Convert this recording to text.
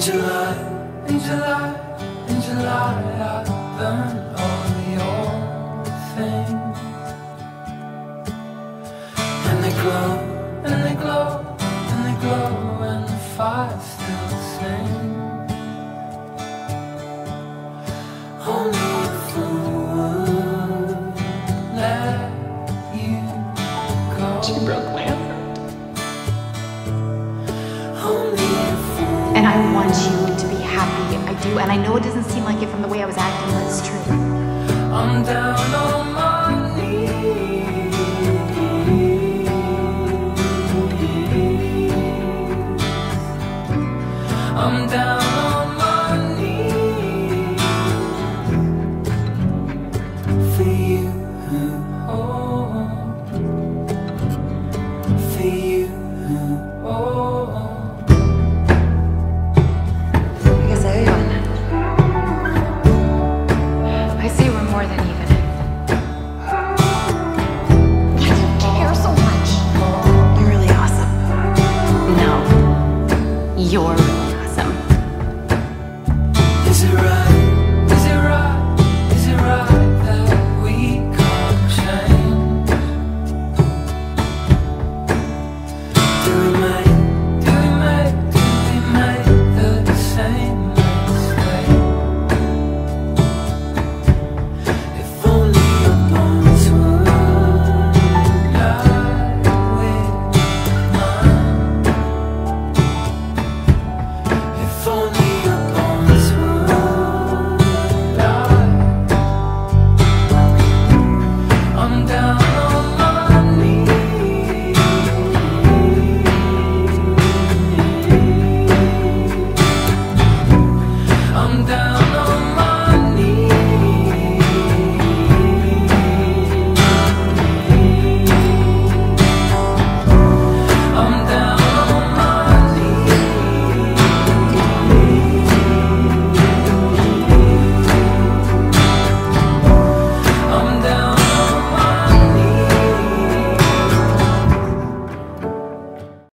July, in July, in July, I learned all the old things. And they glow, and they glow, and they glow, and the fire still sings. Only a fool would let you go. She broke my heart. Only a fool. And I want you to be happy. I do. And I know it doesn't seem like it from the way I was acting, but it's true. I'm down on my knees. I'm down on my knees for you, oh, for you, oh. I guess I owe you one. I say we're more than even. Why do you care so much? You're really awesome. No. You're really awesome. Is it right? Is it right? Is it right that we can't change? Doing